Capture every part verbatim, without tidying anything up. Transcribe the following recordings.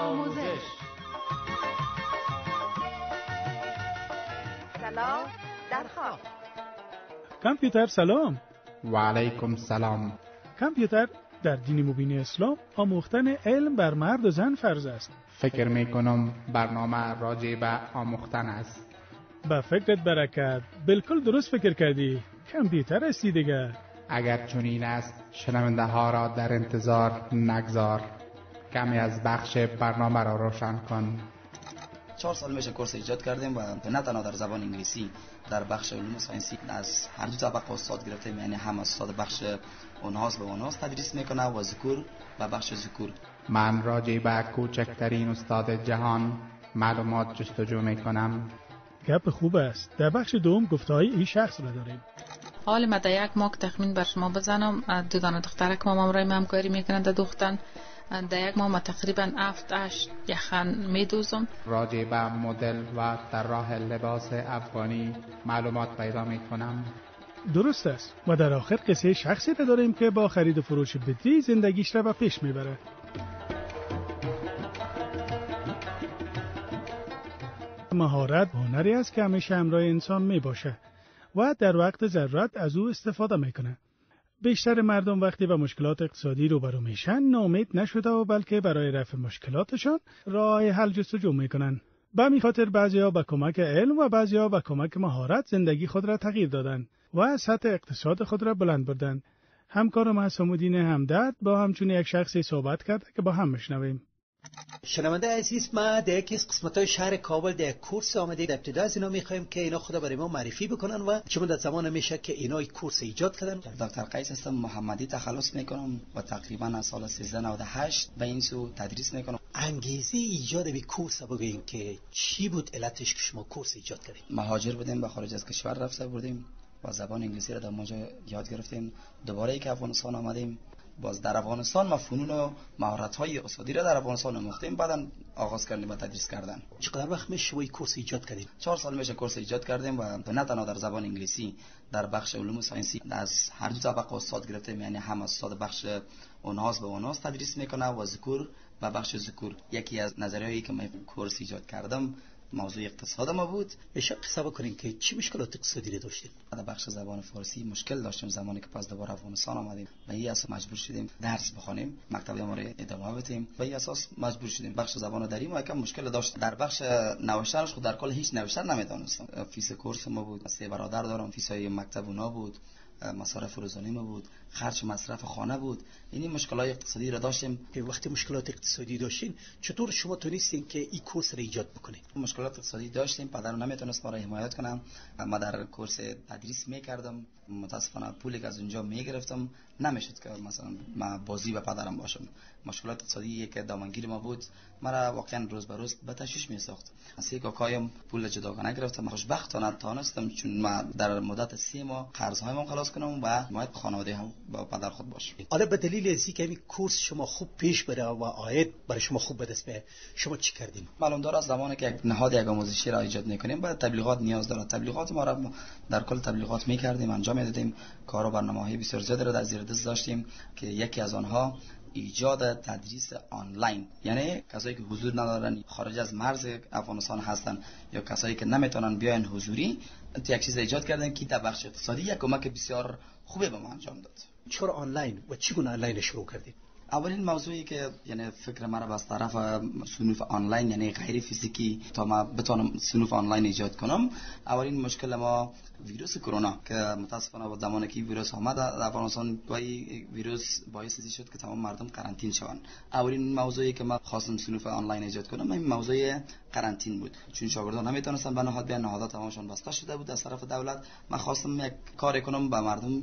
آموزش. سلام در خواب. کامپیوتر سلام. و علیکم سلام. کامپیوتر در دین مبین اسلام آموختن علم بر مرد و زن فرض است. فکر می کنم برنامه راجع به آموختن است. با فکرت برکت. بالکل درست فکر کردی. کامپیوتر هستی دیگه. اگر چنین است شنونده ها را در انتظار نگذار. کمی از بخش برنامه را روشن کن. چهار سال میشه کورس ایجاد کردیم و نه تنها در زبان انگلیسی، در بخش علوم ساینسی از هر دو طبقه استاد گرفتیم، یعنی هم استاد بخش اونهاس به اونهاس تدریس میکنه و ذکور و بخش ذکور. من راجع به کوچکترین استاد جهان معلومات جستجو میکنم. گپ خوب است. در بخش دوم گفته‌های این شخص را داریم. حال ما در یک ماه تخمین بر شما بزنم. دو دانه دختره که ما همراه همکاری میکنند در دختن در یک ماه ما تقریبا هفت هشت یخن میدوزم. راجع به مدل و طراح لباس افغانی معلومات پیدا میکنم. درست است. و در آخر قصه شخصی را داریم که با خرید و فروش بدی زندگیش را به پیش میبره. مهارت هنری است که همیشه همراه انسان میباشه و در وقت ضرورت از او استفاده میکنه. بیشتر مردم وقتی با مشکلات اقتصادی روبرو میشن ناامید نشده و بلکه برای رفع مشکلاتشان راه حل جستجو میکنن. به همین خاطر بعضیا با کمک علم و بعضیا با کمک مهارت زندگی خود را تغییر دادن و سطح اقتصاد خود را بلند بردن. همکارم حسام الدین همدرد با همچون یک شخصی صحبت کرده که با هم میشنویم. شنونده عزیز، ما در یکی از قسمت‌های شهر کابل در کورس آمده. در ابتدا از اینا می‌خوایم که اینا خود برای ما معرفی بکنن و چه مدت زمان میشه که اینا کورس ایجاد کردن. دکتر قیس هستم، محمدی تخلص میکنم و تقریبا از سال سیزده نود و هشت به این سو تدریس میکنم. انگیزه ایجاد به کورس بگوین که چی بود علتش که شما کورس ایجاد کردین؟ مهاجر بودیم، به خارج از کشور رفته بودیم و زبان انگلیسی را در اونجا یاد گرفتیم. دوباره ای که افغانستان آمدیم، باز در افغانستان ما فنون و مهارت‌های استادی را در افغانستان آموختیم، بعداً آغاز کردیم با تدریس کردن. چقدر وقت میشه شما کورس ایجاد کردین؟ چهار سال میشه کورس ایجاد کردیم و نه تنها در زبان انگلیسی، در بخش علوم ساینسی از هر دو طبقه استاد گرفتیم، یعنی هم استاد بخش اونهاس به اونهاس تدریس میکنه و ذکور و بخش ذکور. یکی از نظریه‌ای که من کورس ایجاد کردم موضوع اقتصاد ما بود. بشه قصه بکنین که چی مشکلات اقتصادی رو داشتیم؟ در بخش زبان فارسی مشکل داشتیم زمانی که پس دوباره افغانستان آمدیم و این اساس مجبور شدیم درس بخونیم، مکتب ما رو ادامه بدیم و این اساس مجبور شدیم بخش زبان رو داریم و یکم مشکل داشت. در بخش نوشتنش خود در کل هیچ نوشتن نمیدونستم. فیس کورس ما بود، سه برادر دارم، فیسای مکتب اونا بود، مصارف روزانه ما بود، خرج مصرف خانه بود. این مشکلات اقتصادی را داشتیم. که وقتی مشکلات اقتصادی داشتین چطور شما تونستین که این کورس را ایجاد بکنید؟ مشکلات اقتصادی داشتیم، پدر نمیتونست ما را حمایت کنم. ما در کورس تدریس میکردم، متاسفانه پولی که از اونجا میگرفتم نمیشد که مثلا ما بازی به پدرم باشم. مشکلات اقتصادی که دامنگیر ما بود مرا واقعا روز به روز به تشویش میساخت. سه کاکایم پول جداگانه گرفتم. خوشبختانه تانستم چون ما در مدت سه ماه قرض‌هایم خلاص کنم و حمایت خانواده هم با پدر خود باشم. حالا به دلیل از اینکه این کورس شما خوب پیش بره و عاید برای شما خوب به دست بیاد، شما چی کردین؟ معلوم داره از زمانی که یک نهاد یک آموزشی را ایجاد میکنیم باید تبلیغات نیاز داره. تبلیغات ما را در کل تبلیغات میکردیم، انجام میدادیم. کار و برنامه‌های بسیار زیادی را در زیر دست داشتیم که یکی از آنها ایجاد تدریس آنلاین، یعنی کسایی که حضور ندارن، خارج از مرز افغانستان هستن یا کسایی که نمیتونن بیاین حضوری، یک چیز ایجاد کردن که در بخش اقتصادی یک کمک بسیار خوبه به ما انجام داد. چرا آنلاین و چگونه آنلاین شروع کردید؟ اولین موضوعی که یعنی فکر مرا از طرف صنوف آنلاین یعنی غیر فیزیکی تا ما بتونم صنوف آنلاین ایجاد کنم، اولین مشکل ما ویروس کرونا که متاسفانه با زمانی که ویروس آمد در افغانستان و ویروس باعث شد که تمام مردم قرنطینه شوند. اولین موضوعی که ما خواستم صنوف آنلاین ایجاد کنم این موضوع قرنطینه بود، چون شاگردان نمیتونستن به نهاد بیان، نهادها تمامشون بسته شده بود از طرف دولت. من خواستم یک کار کنم به مردم،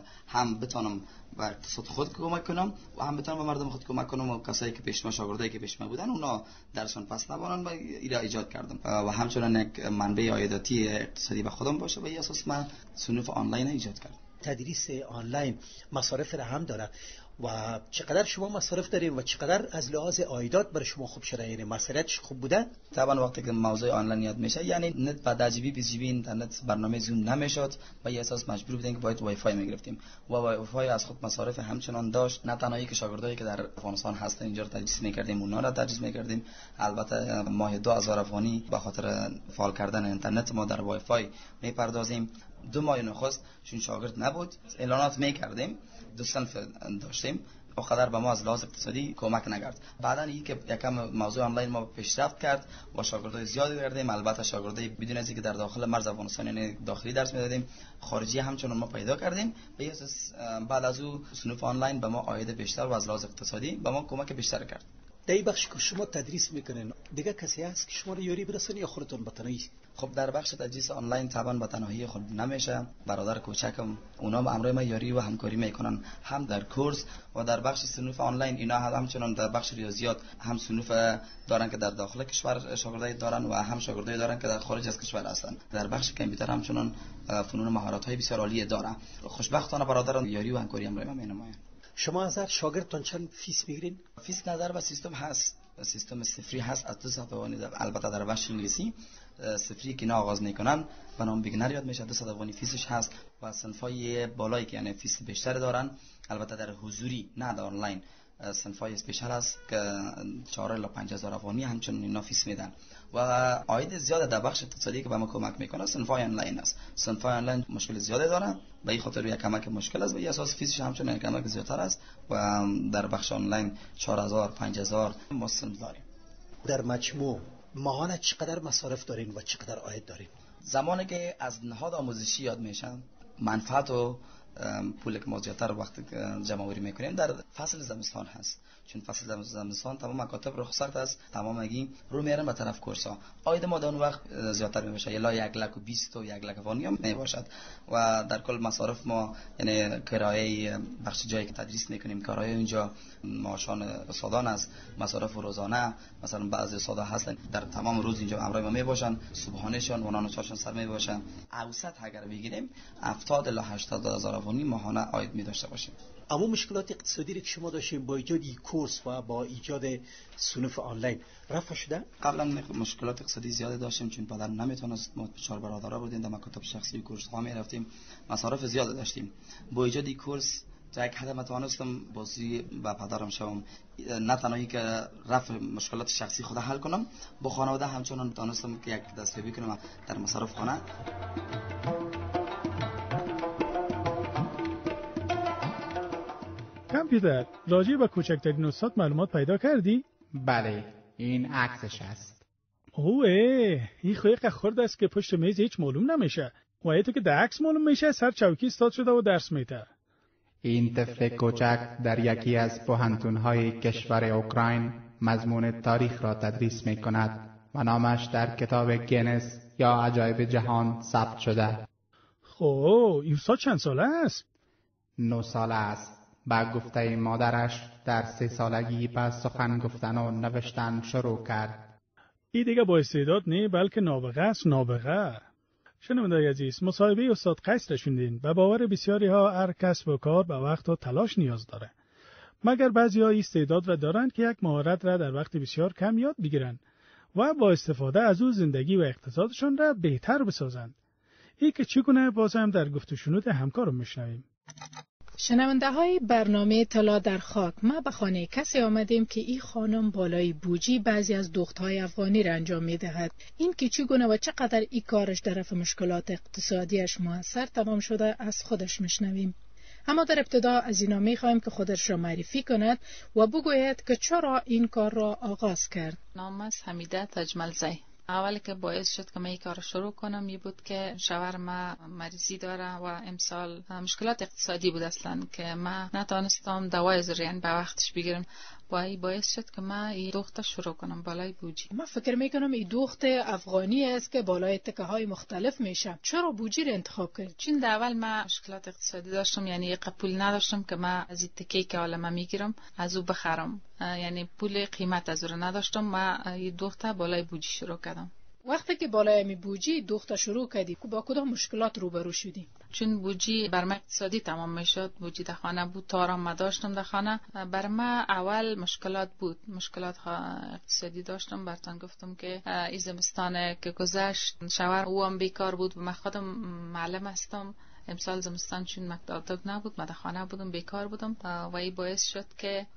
هم بتونم و اقتصاد خود کمک کنم و هم بتونم به مردم خود کمک کنم و کسایی که پیشما شاگردایی که پیشما بودن اونا درسون پس نبرن و اینا ایجاد کردم و همچنین یک منبع عایداتی اقتصادی به خودم باشه و این اساس من صنوف آنلاین ایجاد کردم. تدریس آنلاین مصارف را هم داره. و چقدر شما مصارف دارین و چقدر از لحاظ عایدات برای شما خوب شده؟ یعنی مسئولیتش خوب بوده؟ طبعا وقتی که موضوع آنلاین یاد میشه، یعنی نت با ده جی بی بیست جی بی اینترنت برنامه زوم نمیشد و یه اساس مجبور بودیم که باید وای فای میگرفتیم و وای فای از خود مصارف همچنان داشت. نه تنهایی که شاگردایی که در افغانستان هستن اینجا رو تدریس میکردیم، اونا را تدریس میکردیم. البته ماه دو هزار افغانی به خاطر فعال کردن اینترنت ما در وای فای میپردازیم. دو ماه نخست چون شاگرد نبود اعلانات میکردیم، دو صنف داشتیم، بخاطر به ما از لحاظ اقتصادی کمک نکرد. بعداً این که یکم موضوع آنلاین ما پیشرفت کرد و شاگردای زیادی کردیم. البته شاگردای بدون از اینکه در داخل مرز افغانستان یعنی داخلی درس میدادیم، خارجی همچنان ما پیدا کردیم. به اساس بعد از او صنوف آنلاین به ما عاید بیشتر و از لحاظ اقتصادی به ما کمک بیشتر کرد. در این بخش که شما تدریس میکنین دیگه کسی هست که شما رو یاری برسونه یا خودتون به تنهایی؟ خب در بخش تدریس آنلاین طبعا به تنهایی خود نمیشه. برادر کوچکم اونا با امروی ما یاری و همکاری میکنن، هم در کورس و در بخش صنوف آنلاین. اینا همچنان در بخش ریاضیات هم صنوف دارن که در داخل کشور شاگردای دارن و هم شاگردای دارن که در خارج از کشور هستن. در بخش کامپیوتر همچنان فنون مهارت های بسیار عالی داره. خوشبختانه برادران یاری و همکاری امروی ما مینمایند. شما از هر شاگردتون چند فیس میگیرین؟ فیس نظر و سیستم هست. سیستم صفری هست از دو صد افغانی. البته در بخش انگلیسی صفری که نه آغاز میکنن به نام بیگنر یاد میشه، دو صد افغانی فیسش هست. و صنفای بالایی که یعنی فیس بیشتر دارن، البته در حضوری نه در آنلاین، صنفای اسپیشال هست که چهار الی پنج هزار افغانی همچنین اینا فیس میدن. و عاید زیاد در بخش اقتصادی که به ما کمک میکنه صنفای آنلاین است. صنفای آنلاین مشکل زیادی دارن، به این خاطر یک کمک مشکل است و این اساس فیسش همچنین یک کمک زیادتر است و در بخش آنلاین چهار هزار پنج هزار ما صنف داریم. در مجموع ماهانه چقدر مصارف دارین و چقدر عاید دارین؟ زمانی که از نهاد آموزشی یاد میشن، منفعت و پول که ما زیادتر وقتی جمع آوری میکنیم در فصل زمستان هست، چون فصل زمستان تمام مکاتب رخصت است، تمام اگه رو میرن به طرف کورس ها. عاید ما در اون وقت زیادتر میشه، الا یک لک و بیست و یک لک افغانی هم میباشد. و در کل مصارف ما یعنی کرایه بخش جایی که تدریس میکنیم، کرایه اونجا، معاشان استادان است، مصارف روزانه، مثلا بعضی استادا هستن در تمام روز اینجا همراه ما میباشن، صبحانهشان و نان و چاشان سر میباشن. اوسط اگر بگیریم هفتاد الی هشتاد هزار افغانی ماهانه عاید می داشته باشیم. اما مشکلات اقتصادی که شما داشتین با ایجاد این کورس و با ایجاد صنوف آنلاین رفع شده؟ قبلا مشکلات اقتصادی زیاد داشتیم، چون پدر نمیتونست، ما چهار برادر بودیم، در مکاتب شخصی کورس ها می رفتیم، مصارف زیاد داشتیم. با ایجاد این کورس تا یک حد توانستم بازی با پدرم شوم، نه تنهایی که رفع مشکلات شخصی خود حل کنم، با خانواده همچنان توانستم که یک دستیابی کنم در مصارف خانه. کامپیوتر، راجع به کوچکترین استاد معلومات پیدا کردی؟ بله، این عکسش است. اوه، این خوی خورد است که پشت میز هیچ معلوم نمیشه. و تو که در عکس معلوم میشه سر چوکی استاد شده و درس میده. این طفل کوچک در یکی از پوهنتون‌های کشور اوکراین مضمون تاریخ را تدریس میکند و نامش در کتاب گینس یا عجایب جهان ثبت شده. خب، این استاد چند ساله است؟ نه ساله است. با گفته مادرش در سه سالگی پس سخن گفتن و نوشتن شروع کرد. این دیگه با استعداد نه بلکه نابغه است، نابغه. شنونده‌های عزیز، مصاحبه استاد قیس را شنیدین و باور بسیاری ها هر کسب و کار به وقت و تلاش نیاز داره. مگر بعضی ها استعداد را دارند که یک مهارت را در وقت بسیار کم یاد بگیرند و با استفاده از او زندگی و اقتصادشان را بهتر بسازند. این که چگونه باز هم در گفت و شنود همکارم میشنویم. شنونده های برنامه طلا در خاک، ما به خانه کسی آمدیم که این خانم بالای بوجی بعضی از دوختهای افغانی را انجام می دهد. این که چگونه و چقدر این کارش در رفع مشکلات اقتصادیش موثر تمام شده از خودش میشنویم. اما در ابتدا از اینا می خواهیم که خودش را معرفی کند و بگوید که چرا این کار را آغاز کرد. نام است حمیده تجملزی. اولی که باعث شد که من این کار شروع کنم این بود که شوهر ما مریضی داره و امسال مشکلات اقتصادی بود اصلا که من نتونستم دوای زریان به وقتش بگیرم و این باعث شد که من این دوخت شروع کنم بالای بوجی. من فکر میکنم این دوخت افغانی است که بالای تکه های مختلف میشه. چرا بوجی رو انتخاب کرد؟ چون در اول من مشکلات اقتصادی داشتم، یعنی قبول نداشتم که من از این تکه‌ای که حالا من میگیرم از او بخرم، یعنی پول قیمت از او نداشتم. من این دوخت بالای بوجی شروع کردم. وقتی که بالای می بودجی دوخت شروع کردی با کدام مشکلات روبرو شدی؟ چون بودجی بر ما اقتصادی تمام میشد، بودجی در خانه بود، تارم ما داشتم در خانه. بر ما اول مشکلات بود، مشکلات اقتصادی داشتم. براتون گفتم که این زمستان که گذشت شوهر او هم بیکار بود و من خودم معلم هستم. امسال زمستان چون مکتب نبود، من در خانه بودم، بیکار بودم و این باعث شد که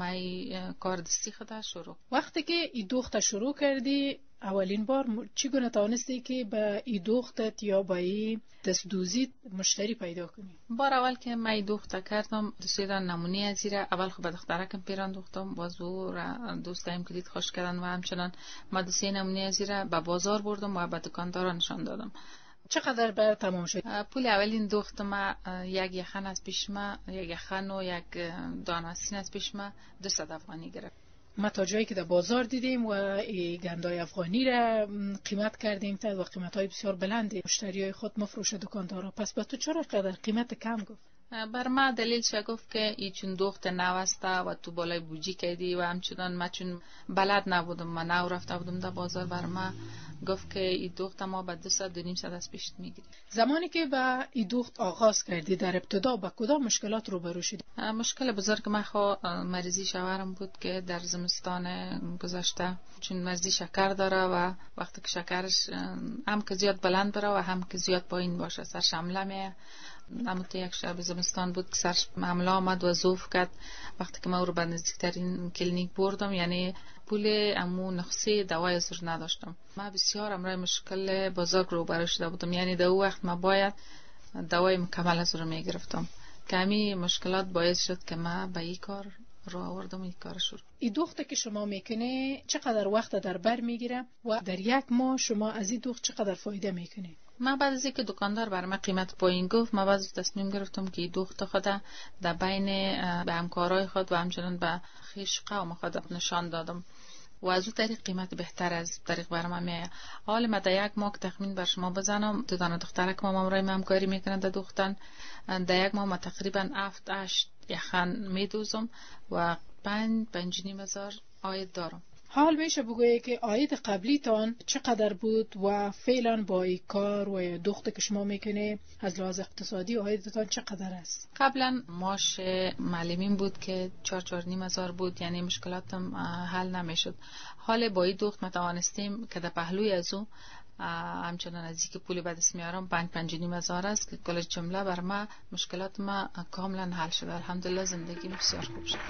من کار دستی خود شروع. وقتی که این دوخت شروع کردی اولین بار چگونه توانستی که به این دوختت یا به این دستدوزی مشتری پیدا کنی؟ بار اول که من این دوخت کردم دوستان نمونه از زیره اول خب به دخترکم پیران دوختم، بازو را دوستایم که دید خوش کردن و همچنان ما دو سه نمونه از زیره به بازار بردم و به دکاندارا نشان دادم. چقدر بر تمام شد؟ پول اولین دوخت ما یک یخن از پیش ما، یک یخن و یک دانستین از پیش ما دویست افغانی گرفت. ما تا جایی که در بازار دیدیم و گندای افغانی را قیمت کردیم تا و قیمت‌های بسیار بلندی مشتریای خود مفروش دکاندارا. پس با تو چرا قدر قیمت کم گفت؟ بر ما دلیل شد گفت که ای چون دوخت نو است و تو بالای بودجی کردی و همچنان ما چون بلد نبودم، ما نو رفته بودم در بازار، بر ما گفت که ای دوخت ما به دویست دو نیم صد از پیش میگیری. زمانی که با ای دوخت آغاز کردی در ابتدا با کدام مشکلات روبرو شدی؟ مشکل بزرگ ما خو مریضی شوهرم بود که در زمستان گذشته چون مریضی شکر داره و وقتی که شکرش هم که زیاد بلند بره و هم که زیاد پایین باشه سرش حمله می نموت یک شب زمستان بود که سرش حمله آمد و ضعف کرد. وقتی که ما او رو به نزدیکترین کلینیک بردم یعنی پول امو نقصه دوای زور نداشتم. ما بسیار امرای مشکل بزرگ رو برای شده بودم، یعنی در او وقت ما باید دوای مکمل از رو می گرفتم که همین مشکلات باعث شد که ما به این کار رو آوردم. این کار شروع. این دوخت که شما میکنه چقدر وقت در بر میگیره و در یک ماه شما از این دوخت چقدر فایده میکنه؟ ما بعد از اینکه دکاندار برام قیمت پایین گفت، ما بعد تصمیم گرفتم که این دوخت خود در بین به همکارای خود و همچنان به خویش قوم خود نشان دادم و از اون طریق قیمت بهتر از طریق برام میاد. حال ما در یک ماه تخمین بر شما بزنم، دو دانه دخترک ما امرای همکاری میکنن در دوختن. در یک ماه ما تقریبا هفت هشت یخن میدوزم و پنج پنج نیم هزار عاید دارم. حال میشه بگویی که عاید قبلی تان چقدر بود و فعلا با این کار و دوخت که شما میکنه از لحاظ اقتصادی عایدتان چقدر است؟ قبلا معاش معلمین بود که چهار چهار نیم هزار بود، یعنی مشکلاتم حل نمیشد. حال با این دوخت ما توانستیم که در پهلوی از او همچنان از اینکه پولی به دست میارم پنج پنج نیم هزار است که کل جمله بر ما مشکلات ما کاملا حل شد. الحمدلله زندگی بسیار خوب شد.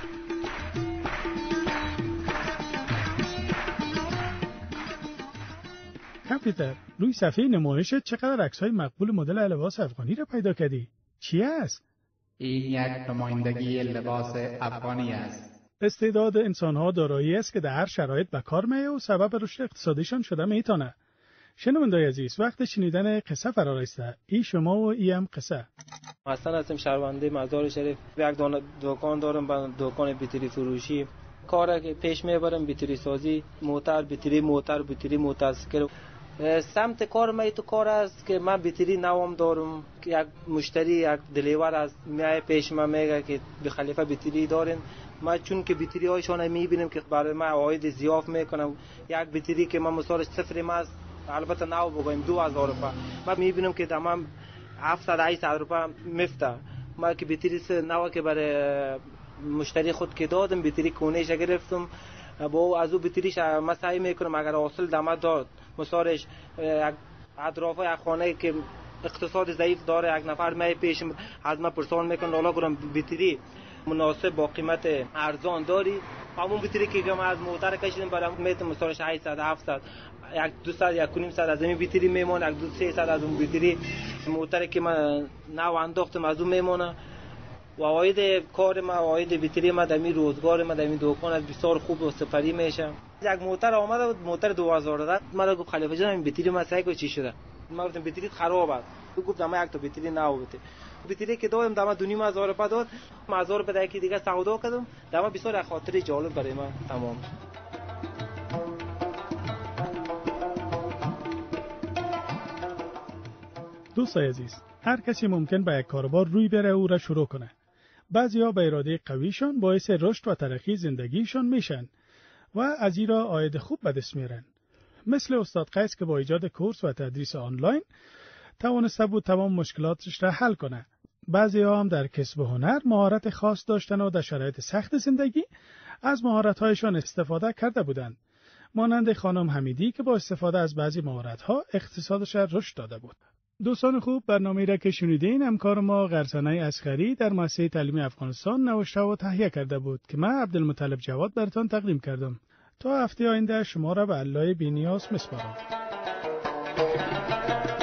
کامپیوتر روی صفحه نمایشت چقدر عکس‌های مقبول مدل لباس افغانی را پیدا کردی؟ چی است؟ این یک نمایندگی لباس افغانی است. استعداد انسان‌ها دارایی است که در هر شرایط به کار می‌آید و سبب رشد اقتصادیشان شده میتونه. شنوندگان عزیز، وقت شنیدن قصه فرا رسیده. این شما و این قصه. حسن هستم، شهرونده مزار شریف. یک دکان دارم، با دکان بیتری فروشی. کاری که پیش میبرم بیتری سازی، موتور بیتری موتور بیتری موتورسیکل. سمت کار من تو کار است که من بیتری نوام دارم که یک مشتری یک دلیور از میای پیش من میگه که به خلیفه بیتری دارین. ما چون که بیتری هایشان میبینم که برای من عاید زیاد میکنم. یک بیتری که من مثالش صفر ماست، البته نو بگویم دو هزار روپیه، من میبینم که تمام هفتصد هشتصد روپیه میفته. ما که بیتری نو که برای مشتری خود که دادم بیتری کونهش گرفتم، با از او بیتریش ما سعی میکنم اگر حاصل دم داد مثالش اطراف یک خانه که اقتصاد ضعیف داره یک نفر می پیش از من پرسان میکنه حالا گفتم بیتری مناسب با قیمت ارزان داری؟ همون بیتری که ما از موتور کشیدیم برام میتم مثالش هشتصد هفتصد یک دویست یک و نیم صد از این بیتری میمونه، یک دو سیصد از اون بیتری موتور که من نو انداختم از اون میمونه. و عاید کار ما عاید بیتری ما در می روزگار ما در می دکان از بسیار خوب و سپری میشه. یک موتور آمده بود، موتور دو هزار داد، من گفت خلیفه جان این بیتری ما سعی کو چی شده؟ من گفتم بیتری خراب است. گفت ما یک تا بیتری نو بود. بیتری که دادم دما دو نیم هزار روپیه داد، ما هزار روپیه دیگه دیگه سودا کردم. دما بسیار خاطره جالب برای من تمام. دوستای عزیز، هر کسی ممکن به یک کاروبار روی بره او را شروع کنه. بعضیا به اراده قویشان باعث رشد و ترقی زندگیشان میشن و از این را عاید خوب به دست میارن. مثل استاد قیس که با ایجاد کورس و تدریس آنلاین توانسته بود تمام مشکلاتش را حل کنه. بعضی ها هم در کسب و هنر مهارت خاص داشتن و در شرایط سخت زندگی از مهارت‌هایشان استفاده کرده بودند. مانند خانم حمیدی که با استفاده از بعضی مهارت‌ها اقتصادش را رشد داده بود. دوستان خوب، برنامه‌ای را که شنیدین همکار ما غرسنه اصغری در مؤسسه تعلیمی افغانستان نوشته و تهیه کرده بود که من عبدالمطلب جواد براتون تقدیم کردم. تا هفته آینده شما را به الله بی‌نیاز می‌سپارم.